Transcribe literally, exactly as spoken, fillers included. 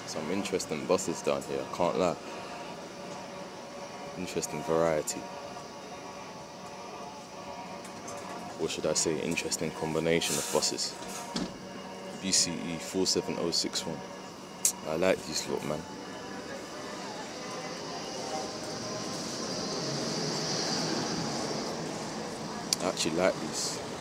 Some interesting buses down here, I can't lie. Interesting variety. Or should I say, interesting combination of buses. B C E four seven oh six one. I like these lot, man. I actually like these.